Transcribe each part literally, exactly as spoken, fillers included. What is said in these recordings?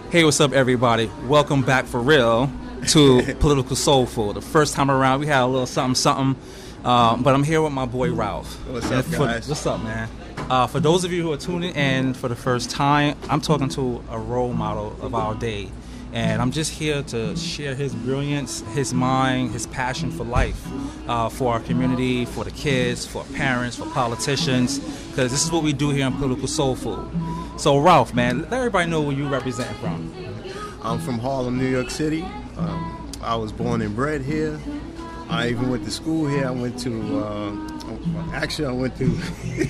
Hey, what's up, everybody? Welcome back for real to Political Soulful. The first time around, we had a little something, something. Uh, but I'm here with my boy Ralph. What's up, for, guys? What's up, man? Uh, for those of you who are tuning in for the first time, I'm talking to a role model of our day. And I'm just here to share his brilliance, his mind, his passion for life, uh, for our community, for the kids, for parents, for politicians, because this is what we do here in Political Soulful. So, Ralph, man, let everybody know where you represent from. I'm from Harlem, New York City. Um, I was born and bred here. I even went to school here. I went to, uh, actually, I went to,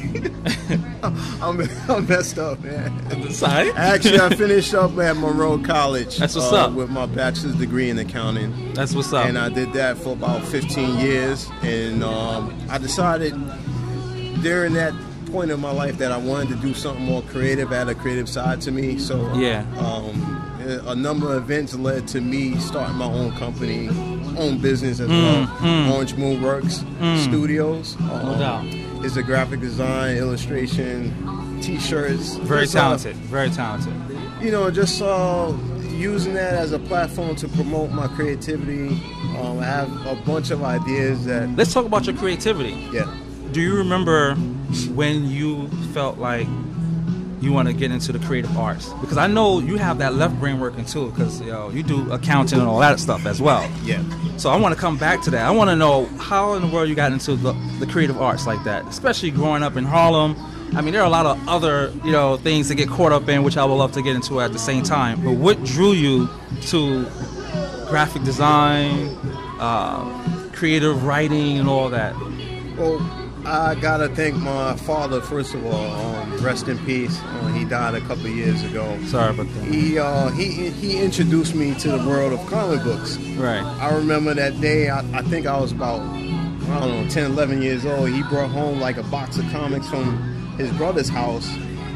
I'm, I'm messed up, man. Sorry? Actually, I finished up at Monroe College. That's what's uh, up. With my bachelor's degree in accounting. That's what's up. And I did that for about fifteen years. And um, I decided during that point in my life that I wanted to do something more creative, add a creative side to me. So yeah. Um, a number of events led to me starting my own company, own business as mm, well. Mm. Orange Moon Works mm. Studios. Um, no doubt. It's a graphic design, illustration, T-shirts. Very just, talented. Uh, very talented. You know, just uh, using that as a platform to promote my creativity. Um, I have a bunch of ideas that. Let's talk about your creativity. Yeah. Do you remember when you felt like you want to get into the creative arts? Because I know you have that left brain working too, because you know, you do accounting and all that stuff as well. Yeah. So I want to come back to that. I want to know how in the world you got into the, the creative arts like that, especially growing up in Harlem. I mean, there are a lot of other, you know, things to get caught up in, which I would love to get into at the same time. But what drew you to graphic design, uh, creative writing, and all that? Well, I gotta thank my father first of all. Um, rest in peace. Uh, he died a couple of years ago. Sorry about that. He uh, he he introduced me to the world of comic books. Right. I remember that day. I, I think I was about I don't know ten, eleven years old. He brought home like a box of comics from his brother's house,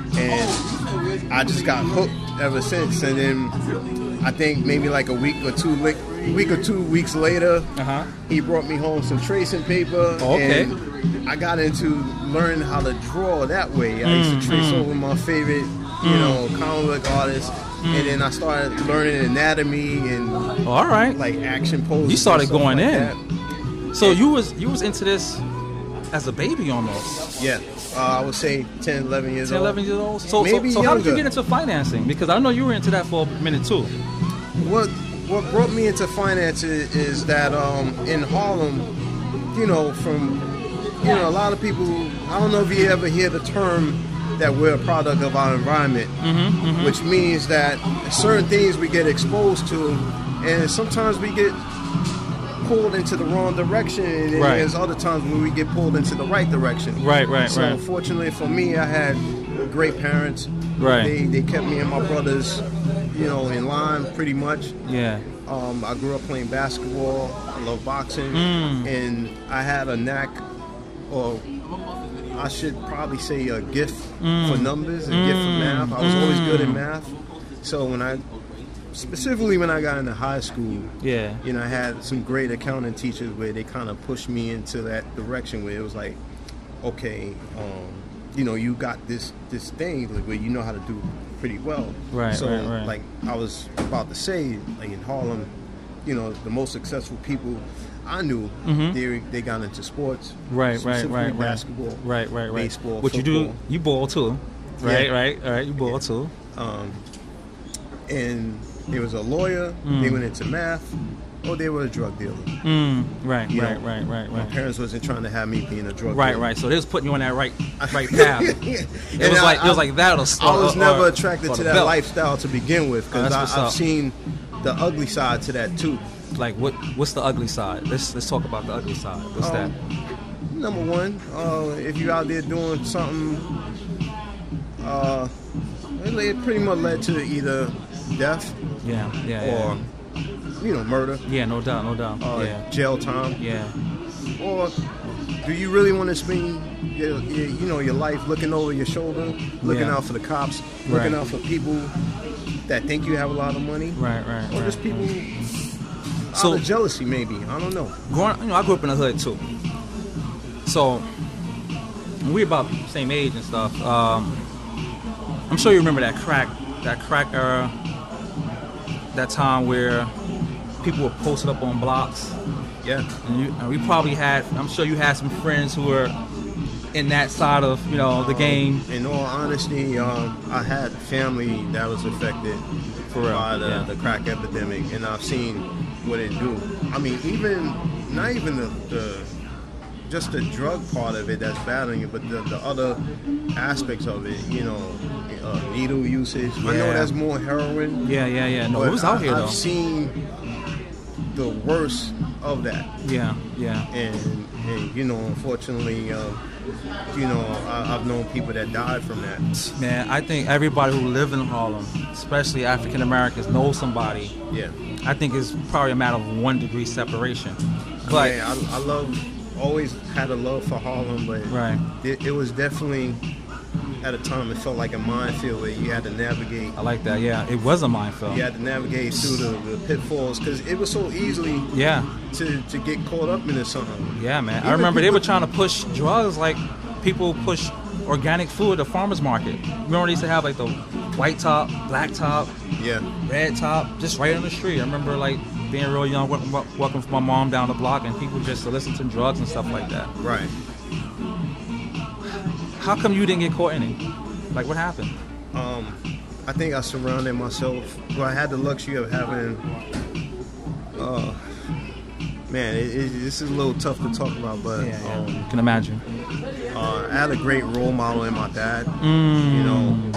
and I just got hooked ever since. And then I think maybe like a week or two week, week or two weeks later, uh-huh. he brought me home some tracing paper. Oh, okay. And I got into learning how to draw that way. I mm, used to trace mm. over my favorite, you mm. know, comic book artists. Mm. And then I started learning anatomy and all right, like action poses. You started going like in. That. So you was you was into this as a baby almost. Yeah. Uh, I would say ten, eleven years ten, old. eleven years old? So, Maybe so, so how did you younger. get into financing? Because I know you were into that for a minute too. What what brought me into finance is, is that um, in Harlem, you know, from, you know, a lot of people, I don't know if you ever hear the term that we're a product of our environment, mm-hmm, mm-hmm. which means that certain things we get exposed to, and sometimes we get pulled into the wrong direction, and right. there's other times when we get pulled into the right direction. Right, right, so right. fortunately for me, I had great parents. Right. They they kept me and my brothers, you know, in line pretty much. Yeah. Um, I grew up playing basketball. I love boxing, mm. and I had a knack, or I should probably say a gift mm. for numbers, a mm. gift for math. I was mm. always good at math. So when I Specifically when I got into high school, yeah, you know, I had some great accounting teachers where they kind of pushed me into that direction where it was like, okay, um, you know, you got this this thing like, where you know how to do pretty well. Right, so, right, right. like I was about to say, like in Harlem, you know, the most successful people I knew, mm-hmm. they they got into sports. Right, right, right, basketball, right, right, right, baseball, what football. you do, you ball too, right, yeah. right, all right, you ball yeah. too. Um, and there was a lawyer. Mm. They went into math. Or they were a drug dealer. Mm, right, you right, know, right, right, right. My parents wasn't trying to have me being a drug right, dealer. Right, right. So they was putting you on that right, right path. yeah. It and was I, like I, it was like that. Or, I was or, never or, attracted or to that belt. lifestyle to begin with because oh, I've up. seen the ugly side to that too. Like what? What's the ugly side? Let's let's talk about the ugly side. What's um, that? Number one, uh, if you're out there doing something, uh, it pretty much led to either death, yeah, yeah, or yeah. you know, murder. Yeah, no doubt, no doubt. Uh, yeah. Jail time. Yeah. Or do you really want to spend your, your, you know, your life looking over your shoulder, looking yeah. out for the cops, looking right. out for people that think you have a lot of money? Right, right, Or right, just people right. So, out of jealousy, maybe. I don't know. Growing, you know, I grew up in the hood too. So we about the same age and stuff. Um, I'm sure you remember that crack, that crack era. that time where people were posted up on blocks. Yeah. And, you, and we probably had, I'm sure you had some friends who were in that side of, you know, the um, game. In all honesty, um, I had family that was affected For real, by the, yeah. the crack epidemic, and I've seen what it do. I mean, even, not even the, the just the drug part of it that's battling it, but the, the other aspects of it, you know, uh, needle usage. I know Yeah. that's more heroin. Yeah, yeah, yeah. No, but it was out I, here, I've though. seen the worst of that. Yeah, yeah. And, and you know, unfortunately, uh, you know, I, I've known people that died from that. Man, I think everybody who lives in Harlem, especially African Americans, knows somebody. Yeah. I think it's probably a matter of one degree separation. But yeah, I, I love, always had a love for Harlem, but right. it, it was definitely, at a time, it felt like a minefield where you had to navigate. I like that. Yeah, it was a minefield. You had to navigate through the, the pitfalls because it was so easily Yeah, to, to get caught up into something. yeah, man. Even I remember they people- were trying to push drugs like people push organic food at the farmer's market. Remember they used to have like the white top, black top, Yeah. red top, just right on the street. I remember like being real young, walking, walking with my mom down the block, and people just soliciting drugs and stuff like that. Right. How come you didn't get caught in it? Like, what happened? Um, I think I surrounded myself. Well, I had the luxury of having. Uh, man, it, it, this is a little tough to talk about, but Yeah, yeah. um, Can imagine. uh, I had a great role model in my dad. Mm. You know,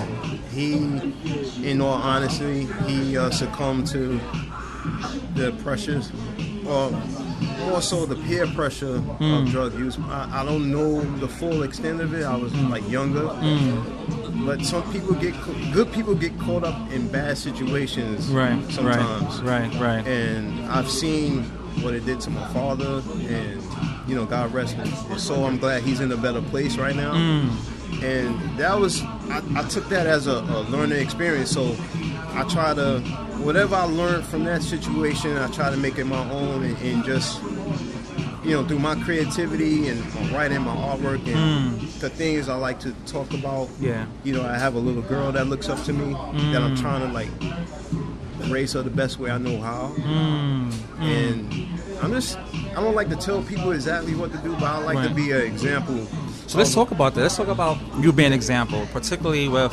he, in all honesty, he uh, succumbed to the pressures, or more so the peer pressure Mm. of drug use. I, I don't know the full extent of it. I was like younger. Mm. But some people get, good people get caught up in bad situations Right, sometimes. right, right, right. And I've seen what it did to my father, and, you know, God rest him. And so I'm glad he's in a better place right now. Mm. And that was, I, I took that as a, a learning experience. So I try to, whatever I learned from that situation, I try to make it my own, and, and just, you know, through my creativity and my writing, my artwork, and Mm. the things I like to talk about. Yeah. You know, I have a little girl that looks up to me, that I'm Mm. trying to, like, raise her the best way I know how. Mm. Mm. And I'm just, I don't like to tell people exactly what to do, but I like Right. to be an example. So let's of- talk about that. Let's talk about you being an example, particularly with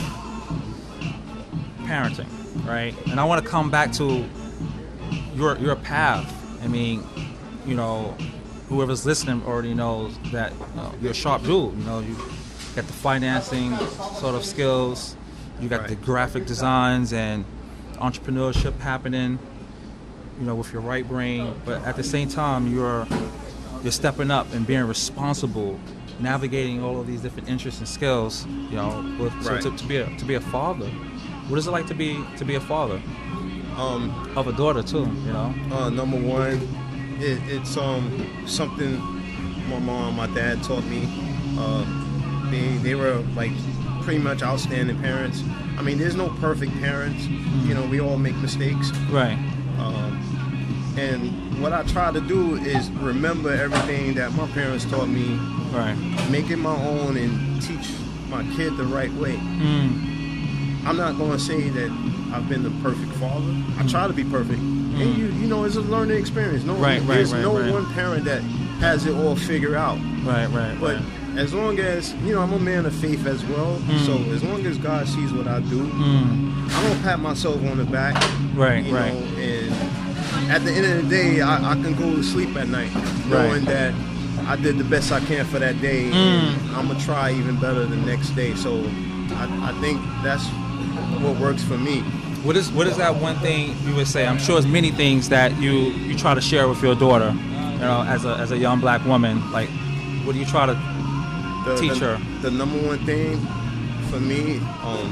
parenting, right? And I want to come back to your your path. I mean, you know, whoever's listening already knows that uh, you're a sharp dude. You know, you got the financing sort of skills, you got Right. the graphic designs and entrepreneurship happening, you know, with your right brain. But at the same time, you're you're stepping up and being responsible, navigating all of these different interests and skills. You know, with, so Right. to, to be a to be a father, what is it like to be to be a father Um, of a daughter too? You know. uh, number one, it, it's um something my mom, my dad taught me. Uh, they they were like pretty much outstanding parents. I mean, there's no perfect parents. You know, we all make mistakes. Right. Um, and what I try to do is remember everything that my parents taught me, Right. make it my own, and teach my kid the right way. Mm. I'm not going to say that I've been the perfect father. I try to be perfect. And you, you know, it's a learning experience. No, Right, right, there's right, no right. one parent that has it all figured out. Right. Right. But right. as long as, you know, I'm a man of faith as well. Mm. So as long as God sees what I do, Mm. I don't pat myself on the back. Right. You Right. know, and at the end of the day, I, I can go to sleep at night knowing that I did the best I can for that day, Mm. and I'm gonna try even better the next day. So I, I think that's what works for me. What is what is that one thing you would say? I'm sure it's many things that you, you try to share with your daughter, you know, as a as a young black woman. Like, what do you try to The, teach the, her? The number one thing for me, um,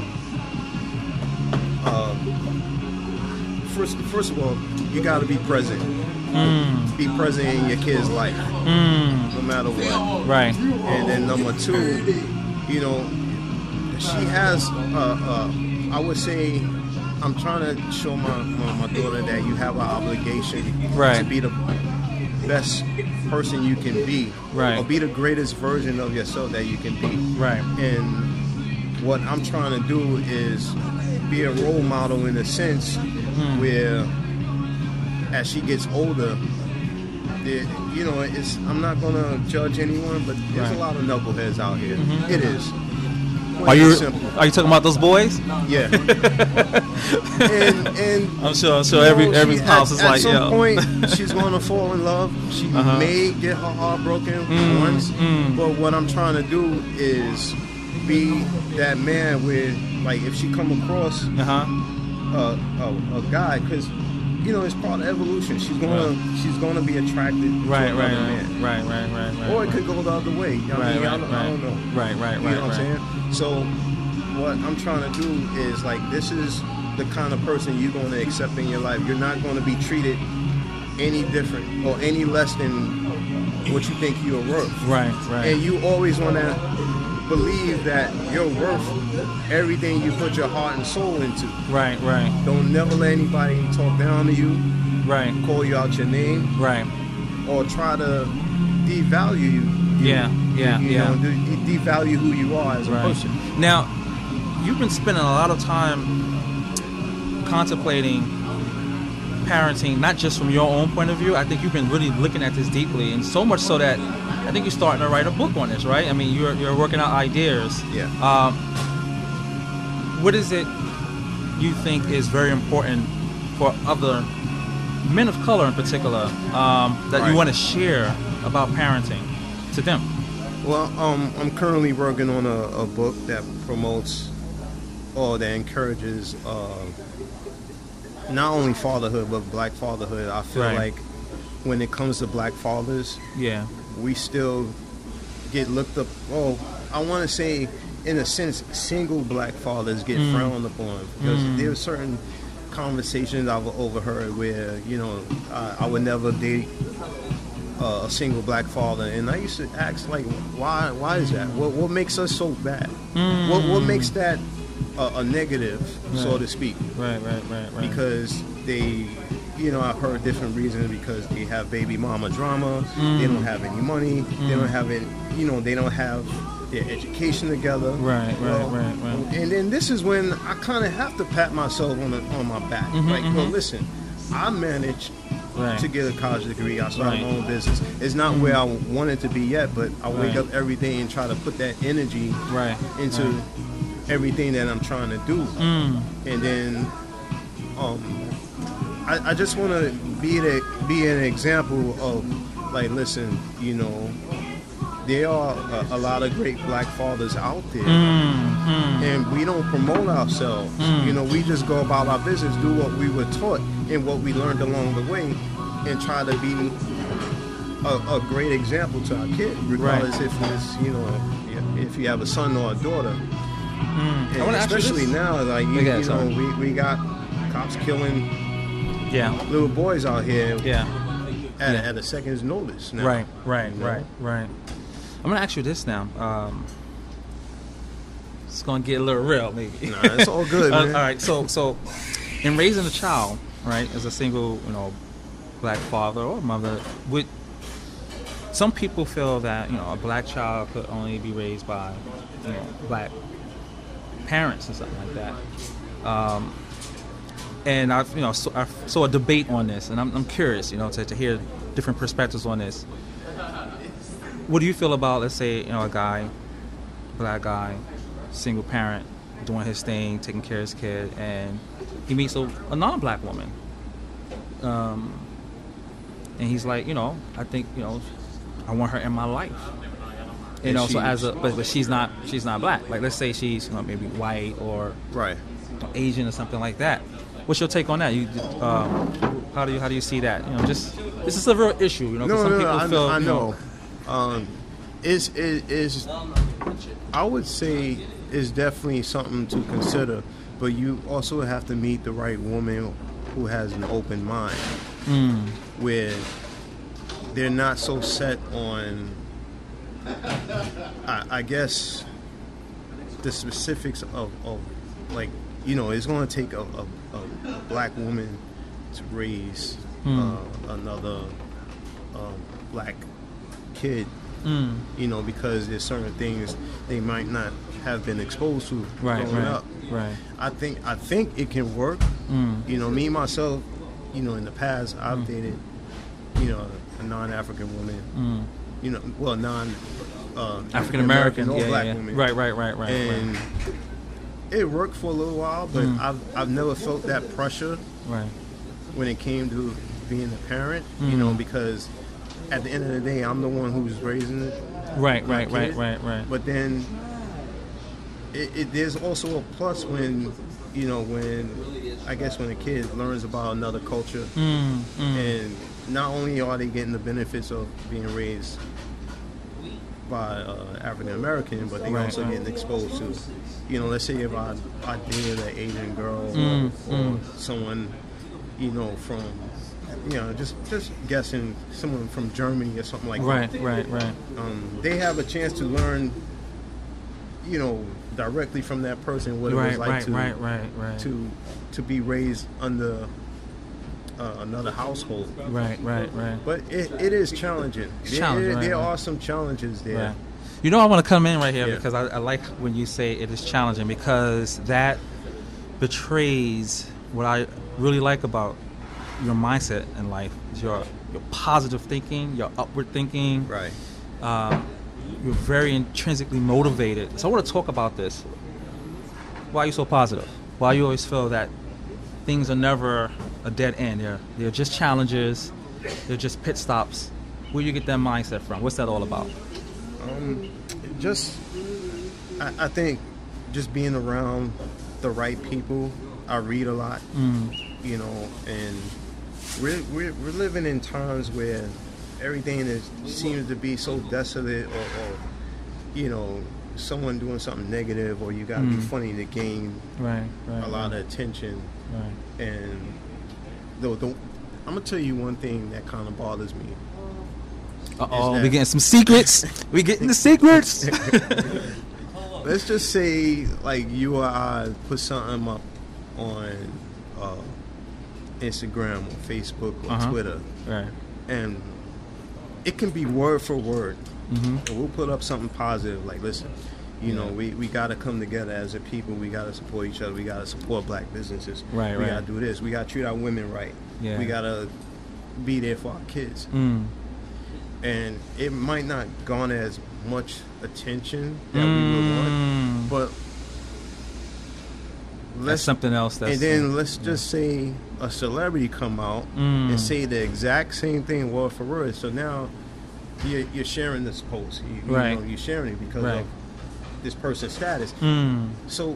uh, first first of all, you got to be present. Mm. Be present in your kid's life, Mm. no matter what. Right. And then number two, you know, she has, uh, uh, I would say, I'm trying to show my, my, my daughter that you have an obligation Right. to be the best person you can be. Right. Or be the greatest version of yourself that you can be. Right. And what I'm trying to do is be a role model in a sense mm. where as she gets older, you know, it's I'm not gonna judge anyone, but there's right. a lot of knuckleheads out here. Mm-hmm. It is. Are you are you talking about those boys? Yeah. and and I'm sure I'm sure every know, every house at, is at like some yo. point she's gonna fall in love. She uh-huh. may get her heart broken mm, once, mm. but what I'm trying to do is be that man where, like, if she come across uh-huh. a, a, a guy, because you know it's part of evolution. She's gonna right. she's gonna be attracted right, to another right, man. Right, right, right, right. Or it could go the other way. You know right, I mean? right, I, don't, right. I don't know. Right, right, right. You know what right. I'm saying? So what I'm trying to do is, like, this is the kind of person you're going to accept in your life. You're not going to be treated any different or any less than what you think you're worth. Right, right. And you always want to believe that you're worth everything you put your heart and soul into. Right, right. Don't never let anybody talk down to you. Right. Call you out your name. Right. Or try to devalue you. you yeah, yeah, you, you yeah. know, de- devalue who you are as a right. person. Now, you've been spending a lot of time contemplating parenting, not just from your own point of view. I think you've been really looking at this deeply, and so much so that I think you're starting to write a book on this, right? I mean, you're you're working out ideas. Yeah. Um, what is it you think is very important for other men of color in particular um, that right. you want to share about parenting to them? Well, um, I'm currently working on a, a book that promotes or that encourages uh, not only fatherhood but black fatherhood. I feel right. like when it comes to black fathers, yeah, we still get looked up. Oh, I want to say, in a sense, single black fathers get mm. frowned upon because mm. there are certain conversations I've overheard where, you know, I, I would never date uh, a single black father, and I used to ask, like, why? Why is that? What What makes us so bad? Mm. What What makes that a, a negative, right. so to speak? Right, right, right, right. Because they, you know, I've heard different reasons. Because they have baby mama drama, mm. they don't have any money, mm. they don't have it. You know, they don't have their education together. Right, well, right, right, right. And then this is when I kind of have to pat myself on the, on my back. Mm-hmm, like, mm-hmm. well, listen, I managed right. to get a college degree. I started right. my own business. It's not mm-hmm. where I wanted to be yet, but I wake right. up every day and try to put that energy right. into right. everything that I'm trying to do. Mm. And then um, I, I just want to be the, be an example of, like, listen, you know, there are a, a lot of great black fathers out there, mm, mm. and we don't promote ourselves. Mm. You know, we just go about our business, do what we were taught and what we learned along the way, and try to be a, a great example to our kid, regardless right. if it's, you know, if you have a son or a daughter. Mm. And especially now, like, you, you know, we, we got cops killing yeah. little boys out here yeah. At, yeah. a, at a second's notice now. Right, right, you know? right, right. I'm going to ask you this now. Um, it's going to get a little real, maybe. Nah, it's all good, man. uh, all right, so so in raising a child, right, as a single, you know, black father or mother, would some people feel that, you know, a black child could only be raised by, you know, black parents or something like that. Um, and I've, you know, so, I saw a debate on this, and I'm, I'm curious, you know, to, to hear different perspectives on this. What do you feel about, let's say, you know, a guy, black guy, single parent, doing his thing, taking care of his kid, and he meets a, a non-black woman, um, and he's like, you know, I think, you know, I want her in my life, you and know. So as a, but, but she's not, she's not black. Like, let's say she's, you know, maybe white or right, or Asian or something like that. What's your take on that? You, um, how do you, how do you see that? You know, just this is a real issue, you know. No, some no, people no, feel, I, I you know. know Um, is is is I would say is definitely something to consider, but you also have to meet the right woman who has an open mind, mm. where they're not so set on, I, I guess, the specifics of, of, like, you know, it's going to take a, a, a black woman to raise mm. uh, another um, black kid, mm. you know, because there's certain things they might not have been exposed to right, growing right. up. right. I think I think it can work. Mm. You know, me myself, you know, in the past, I've Mm. dated, you know, a non-African woman. Mm. You know, well, non uh, African American or yeah, black yeah. woman. Right, right, right, right. And right. it worked for a little while, but Mm. I've I've never felt that pressure Right. when it came to being a parent. Mm. You know, because at the end of the day, I'm the one who's raising it. Right, my right, right, kid. right, right. But then it, it there's also a plus when, you know, when I guess when a kid learns about another culture, Mm, mm. and not only are they getting the benefits of being raised by uh, African American, but they Right, also right. getting exposed to, you know, let's say if I, I dated an Asian girl Mm, or, or mm. someone, you know, from, you know, just just guessing, someone from Germany or something like Right, that. right, right. Um, they have a chance to learn, you know, directly from that person what it Right, was like right, to right, right, right. to to be raised under uh, another household. Right, right, right. But it, it is challenging. It's There, challenging, right, there right. are some challenges there. Right. You know, I want to come in right here Yeah. because I, I like when you say it is challenging, because that betrays what I really like about your mindset in life. Is your your positive thinking, your upward thinking. Right. Um, you're very intrinsically motivated. So I want to talk about this. Why are you so positive? Why you always feel that things are never a dead end? They're, they're just challenges. They're just pit stops. Where do you get that mindset from? What's that all about? Um, just, I, I think, just being around the right people. I read a lot, Mm. you know, and we're, we're we're living in times where everything is seems to be so desolate, or, or you know, someone doing something negative, or you got to Mm. be funny to gain Right, right. a lot right. of attention. Right. And the, the, I'm gonna tell you one thing that kind of bothers me. Uh oh, that- we getting some secrets. we getting the secrets. Let's just say, like, you or I put something up on uh, Instagram or Facebook or Uh-huh. Twitter, Right. and it can be word for word. Mm-hmm. And we'll put up something positive, like, listen, you know, Yeah. we, we got to come together as a people. We got to support each other. We got to support black businesses. Right, we right. got to do this. We got to treat our women right. Yeah. We got to be there for our kids. Mm. And it might not garner as much attention that Mm. we would want, but That's let's something else. That's, and then let's just say a celebrity come out Mm. and say the exact same thing word for word. So now you're, you're sharing this post. You, you Right. know, you're sharing it because Right. of this person's status. Mm. So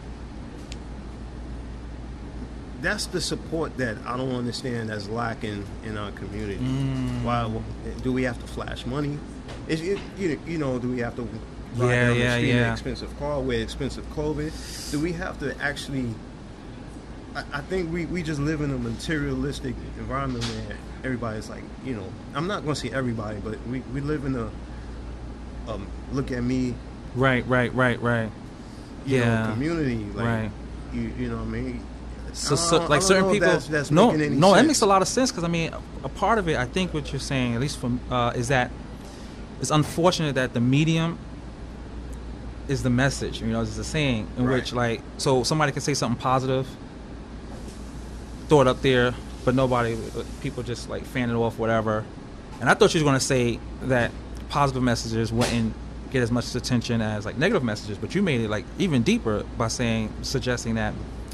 that's the support that I don't understand that's lacking in our community. Mm. Why do we have to flash money? Is it, you you know, do we have to ride Yeah, down yeah, the street in yeah. an expensive car, wear expensive clothing? Do we have to actually? I, I think we, we just live in a materialistic environment where everybody's like, you know, I'm not going to say everybody, but we, we live in a um, look at me, Right, right, right, right. you Yeah. know, community. Like, Right. you you know what I mean? So, I so don't- I like don't certain know if people, that's, that's no, making any no, that sense. makes a lot of sense because I mean, a, a part of it, I think, what you're saying, at least from, uh, is that it's unfortunate that the medium is the message. You know, it's a saying in Right. which, like, so somebody can say something positive, throw it up there, but nobody, people just like fan it off, whatever. And I thought you were going to say that positive messages wouldn't get as much attention as like negative messages, but you made it like even deeper by saying, suggesting that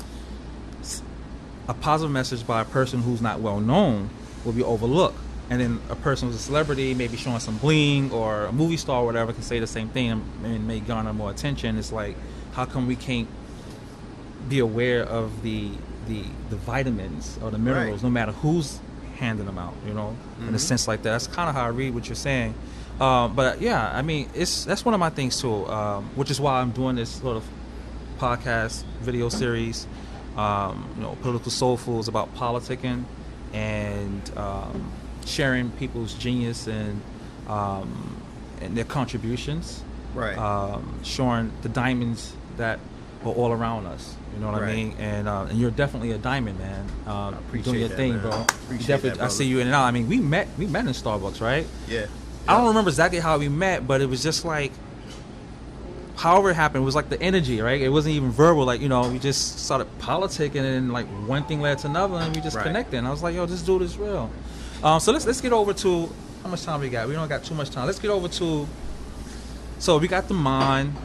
a positive message by a person who's not well known will be overlooked, and then a person who's a celebrity, maybe showing some bling, or a movie star or whatever, can say the same thing and, and may garner more attention. It's like, how come we can't be aware of the the, the vitamins or the minerals, Right. no matter who's handing them out, you know, Mm-hmm. in a sense like that. That's kind of how I read what you're saying. Um, but yeah, I mean, it's that's one of my things too, um, which is why I'm doing this sort of podcast video series. Um, you know, Political Soulfuls, about politicking and um, sharing people's genius and um, and their contributions. Right. Um, showing the diamonds that are all around us. You know what I Right. mean? And uh, and you're definitely a diamond, man. Um, appreciate doing your that, thing, man. bro. Appreciate You definitely, that, I see brother. you in and out. I mean, we met we met in Starbucks, right? yeah. I don't remember exactly how we met, but it was just like however it happened, it was like the energy, right? It wasn't even verbal. Like, you know, we just started politicking, and then like one thing led to another, and we just Right. connected. And I was like, yo, this dude is real. Um, so let's let's get over to how much time we got. We don't got too much time. Let's get over to. So we got the mind.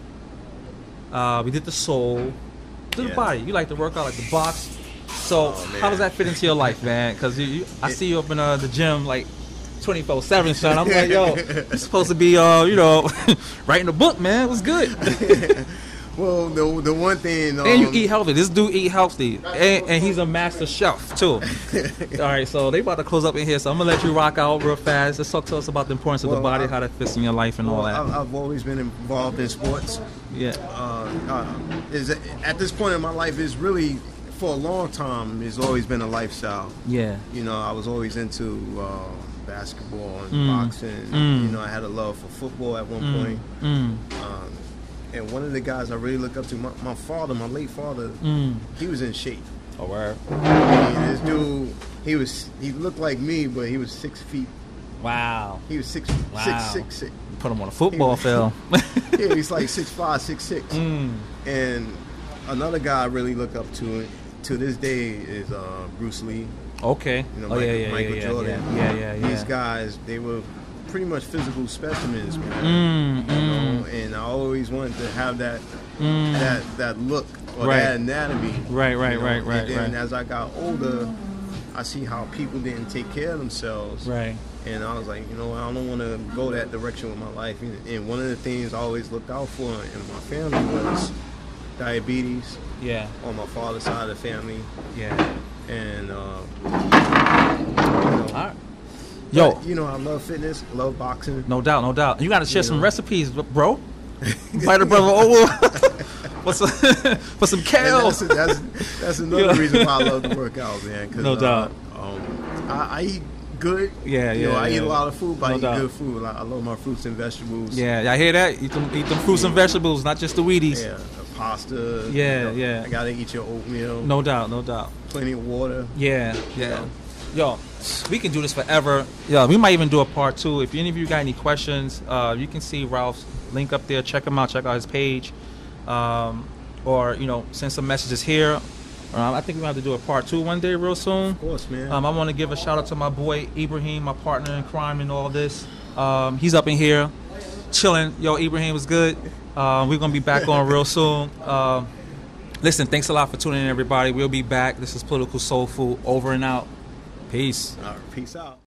Uh, we did the soul. Did the Yeah. body. You like to work out, like the box. So Oh, man. how does that fit into your life, man? Because you, you, I It- see you up in uh, the gym like twenty-four seven, son. I'm like, yo, you're supposed to be, uh, you know, writing a book, man. What's good? Well, the the one thing, um, And you eat healthy. This dude eat healthy, and, and he's a master chef too. All right, so they about to close up in here, so I'm gonna let you rock out real fast. Let's talk to us about the importance of Well, the body, I- how that fits in your life, and all well, that. I- I've always been involved in sports. Yeah. Uh, uh, is at this point in my life is really for a long time. It's always been a lifestyle. Yeah. You know, I was always into uh, basketball and Mm. boxing. Mm. You know, I had a love for football at one Mm. point. Mm. Um, and one of the guys I really look up to, my, my father, my late father, Mm. he was in shape. Oh, word. I mean, this dude, he was he looked like me, but he was six feet. Wow. He was six Wow. six six six. Put him on a football field. Yeah, he's like six five, six six. Mm. And another guy I really look up to to this day is uh, Bruce Lee. Okay. You know, oh, Michael, yeah, yeah, Michael yeah, Jordan. Yeah, yeah, yeah. yeah. These guys, they were pretty much physical specimens, man. Mm, You know, mm, and I always wanted to have that mm. that that look or Right. that anatomy. Right, right, you know? right, right, And then right. as I got older, I see how people didn't take care of themselves. Right. And I was like, you know, I don't want to go that direction with my life. And- And one of the things I always looked out for in my family was diabetes Yeah. on my father's side of the family. Yeah. And, uh, you know, All right. Yo, but, you know, I love fitness, love boxing. no doubt, no doubt. You got to share You some know. recipes, bro. Invite a brother over. What's some, for some And kale? that's, that's, that's another Yeah. reason why I love to work out, man. 'Cause, No uh, doubt. Um, I, I eat good. Yeah, You know, yeah, I eat yeah. a lot of food, but No I eat doubt. good food. I, I love my fruits and vegetables. Yeah, y'all hear that? Eat them, eat them fruits and vegetables, not just the Wheaties. Yeah, pasta. Yeah, you know, yeah. I gotta eat your oatmeal. No doubt, no doubt. Plenty of water. Yeah, yeah. Yo, we can do this forever. Yeah, we might even do a part two. If any of you got any questions, uh, you can see Ralph's link up there. Check him out. Check out his page. Um, or, you know, send some messages here. Um, I think we're going to have to do a part two one day real soon. Of course, man. Um, I want to give a shout out to my boy Ibrahim, my partner in crime and all this. Um, he's up in here chilling. Yo, Ibrahim was good. Uh, we're going to be back on real soon. Uh, listen, thanks a lot for tuning in, everybody. We'll be back. This is Political Soul Food over and out. Peace. All right, peace out.